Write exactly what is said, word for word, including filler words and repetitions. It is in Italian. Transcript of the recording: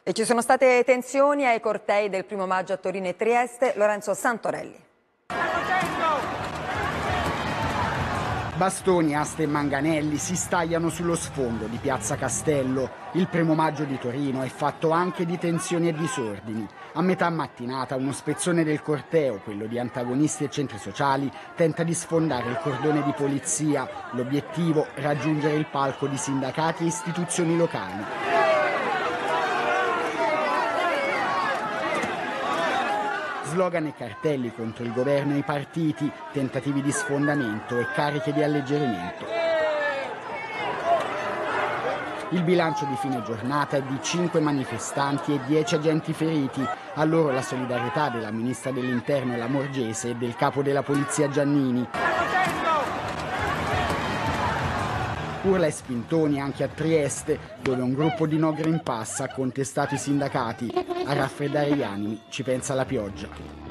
E ci sono state tensioni ai cortei del primo maggio a Torino e Trieste. Lorenzo Santorelli. Bastoni, aste e manganelli si stagliano sullo sfondo di Piazza Castello. Il primo maggio di Torino è fatto anche di tensioni e disordini. A metà mattinata uno spezzone del corteo, quello di antagonisti e centri sociali, tenta di sfondare il cordone di polizia. L'obiettivo, raggiungere il palco di sindacati e istituzioni locali. Slogan e cartelli contro il governo e i partiti, tentativi di sfondamento e cariche di alleggerimento. Il bilancio di fine giornata è di cinque manifestanti e dieci agenti feriti. A loro la solidarietà della ministra dell'Interno Lamorgese e del capo della polizia Giannini. Urla e spintoni anche a Trieste, dove un gruppo di No Green Pass ha contestato i sindacati. A raffreddare gli animi ci pensa la pioggia.